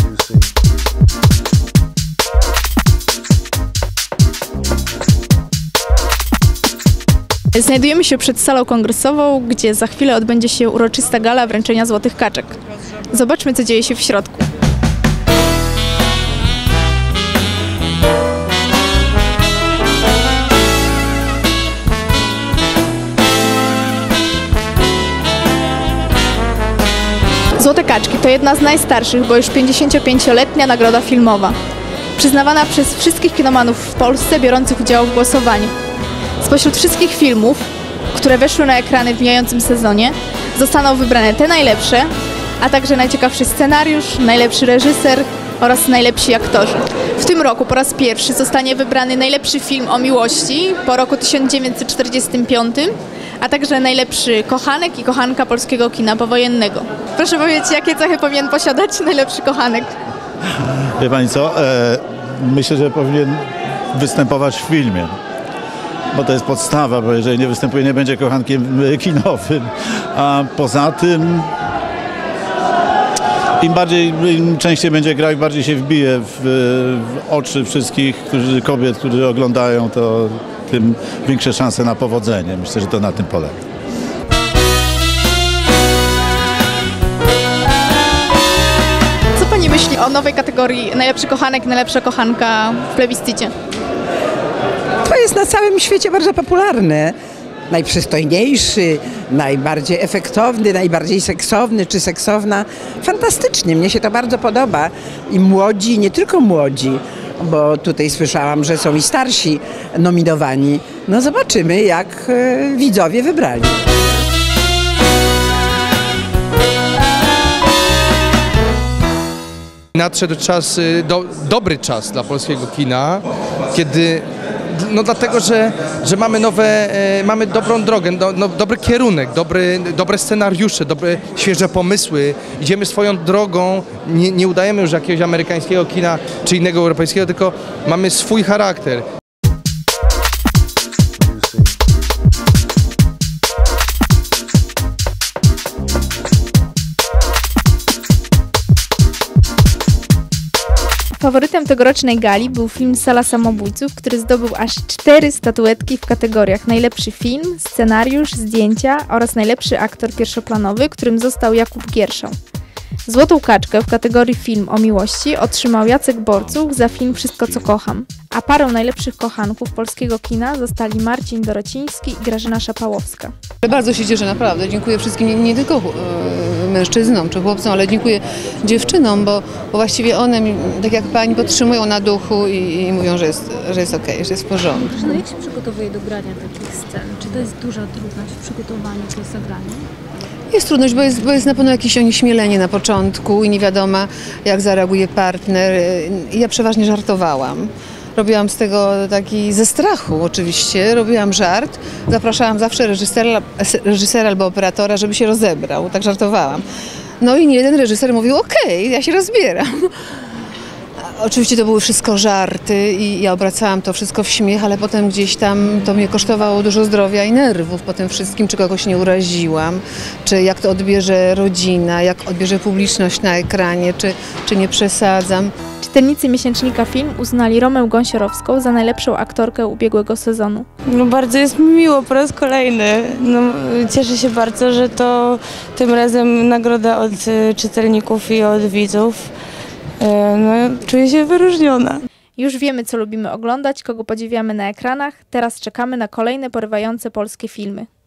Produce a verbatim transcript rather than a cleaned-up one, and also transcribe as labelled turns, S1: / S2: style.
S1: Znajdujemy się przed salą kongresową, gdzie za chwilę odbędzie się uroczysta gala wręczenia Złotych Kaczek. Zobaczmy, co dzieje się w środku. Złote Kaczki to jedna z najstarszych, bo już pięćdziesięciopięcioletnia nagroda filmowa. Przyznawana przez wszystkich kinomanów w Polsce biorących udział w głosowaniu. Spośród wszystkich filmów, które weszły na ekrany w mijającym sezonie, zostaną wybrane te najlepsze, a także najciekawszy scenariusz, najlepszy reżyser oraz najlepsi aktorzy. W tym roku po raz pierwszy zostanie wybrany najlepszy film o miłości po roku tysiąc dziewięćset czterdziestym piątym, a także najlepszy kochanek i kochanka polskiego kina powojennego. Proszę powiedzieć, jakie cechy powinien posiadać najlepszy kochanek?
S2: Wie pani co? E, myślę, że powinien występować w filmie. Bo to jest podstawa, bo jeżeli nie występuje, nie będzie kochankiem kinowym. A poza tym im bardziej, im częściej będzie grał, im bardziej się wbije w, w oczy wszystkich którzy, kobiet, którzy oglądają, to tym większe szanse na powodzenie. Myślę, że to na tym polega.
S1: Co pani myśli o nowej kategorii najlepszy kochanek, najlepsza kochanka w plebiscycie?
S3: To jest na całym świecie bardzo popularne. Najprzystojniejszy, najbardziej efektowny, najbardziej seksowny czy seksowna. Fantastycznie, mnie się to bardzo podoba. I młodzi, nie tylko młodzi, bo tutaj słyszałam, że są i starsi nominowani. No zobaczymy, jak e, widzowie wybrali.
S4: Nadszedł czas, do, dobry czas dla polskiego kina, kiedy no dlatego, że, że mamy nowe, e, mamy dobrą drogę, do, no, dobry kierunek, dobry, dobre scenariusze, dobre, świeże pomysły. Idziemy swoją drogą, nie, nie udajemy już jakiegoś amerykańskiego kina czy innego europejskiego, tylko mamy swój charakter.
S1: Faworytem tegorocznej gali był film Sala Samobójców, który zdobył aż cztery statuetki w kategoriach najlepszy film, scenariusz, zdjęcia oraz najlepszy aktor pierwszoplanowy, którym został Jakub Gierszał. Złotą Kaczkę w kategorii film o miłości otrzymał Jacek Borcuch za film Wszystko co kocham, a parą najlepszych kochanków polskiego kina zostali Marcin Dorociński i Grażyna Szapałowska.
S5: Bardzo się cieszę, naprawdę. Dziękuję wszystkim, nie, nie tylko e, mężczyznom czy chłopcom, ale dziękuję dziewczynom, bo, bo właściwie one, tak jak pani, podtrzymują na duchu i, i mówią, że jest, że jest okej, że jest w porządku.
S6: No jak się przygotowuje do grania takich scen? Czy to jest duża trudność w przygotowaniu do zagrania?
S5: Jest trudność, bo jest, bo jest na pewno jakieś onieśmielenie na początku i nie wiadomo, jak zareaguje partner. Ja przeważnie żartowałam. Robiłam z tego taki, ze strachu oczywiście, robiłam żart. Zapraszałam zawsze reżysera, reżysera albo operatora, żeby się rozebrał, tak żartowałam. No i nie jeden reżyser mówił, okej, ja się rozbieram. Oczywiście to były wszystko żarty i ja obracałam to wszystko w śmiech, ale potem gdzieś tam to mnie kosztowało dużo zdrowia i nerwów po tym wszystkim, czy kogoś nie uraziłam, czy jak to odbierze rodzina, jak odbierze publiczność na ekranie, czy, czy nie przesadzam.
S1: Czytelnicy miesięcznika Film uznali Romę Gąsiorowską za najlepszą aktorkę ubiegłego sezonu.
S7: No bardzo jest mi miło po raz kolejny. No, cieszę się bardzo, że to tym razem nagroda od czytelników i od widzów. No, czuję się wyróżniona.
S1: Już wiemy, co lubimy oglądać, kogo podziwiamy na ekranach. Teraz czekamy na kolejne porywające polskie filmy.